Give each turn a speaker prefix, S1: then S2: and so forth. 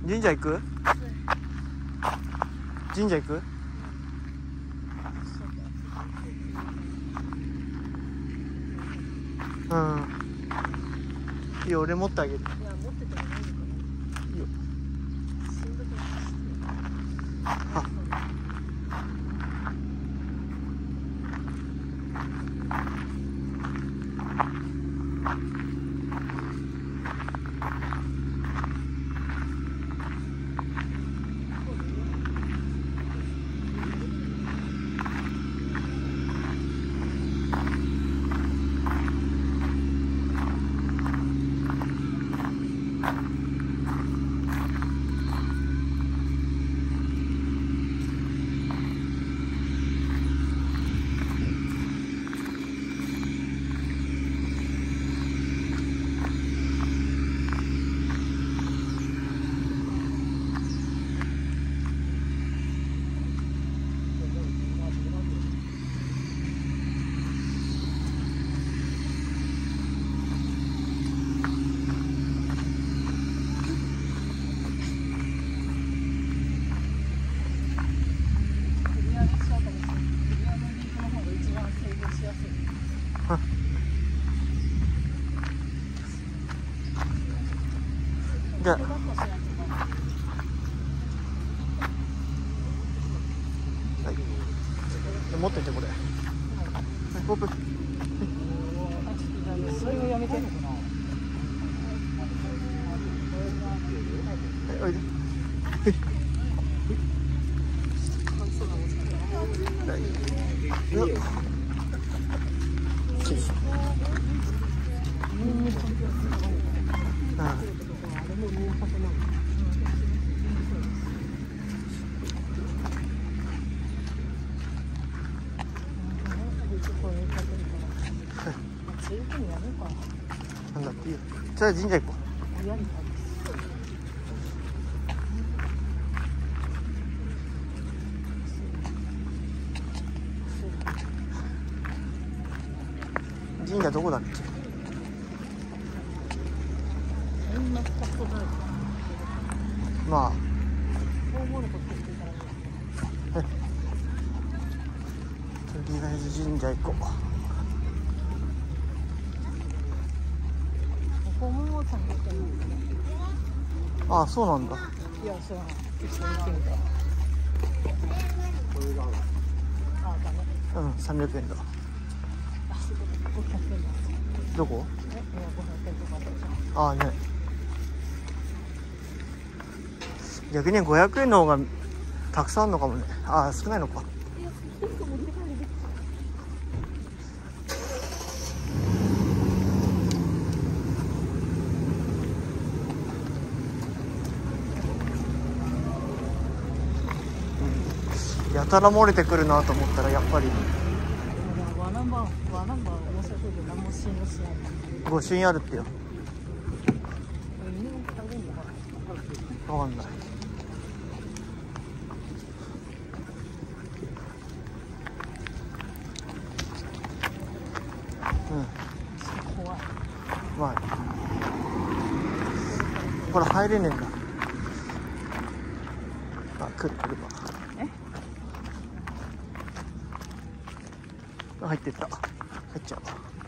S1: 神社行く？神社行く？うん。いいよ、俺持ってあげる。
S2: いや、持っててもないのかな。
S1: いいよ。
S2: しんどくなってきて。
S1: あ、じゃあ持っててこれ。はい、オープン。
S2: それをやめて。
S1: はい、おいで。はい。よっ。なんだっていいよ。じゃあ神社行こう。神社どこだっけ？まあ。とりあえず神社行こう。ああ、そうなんだ。
S2: いや、そうなの。一緒に行ってみた。あ、ダメ。
S1: うん、300円だ。
S2: あ、500円だ。
S1: どこ？
S2: いや、500円とかだったじ
S1: ああね。逆に500円の方がたくさんあるのかもね。ああ、少ないのか。やたら漏れてくるなと思ったらやっぱり
S2: ワナンバー面白そうで何も信用しない。
S1: 御朱印あるってよ。
S2: 犬も食べるのかな。
S1: わかんない。うん。
S2: 怖い。
S1: まあ、これ入れねえんだ。あ、来るわ。入ってった。入っちゃう。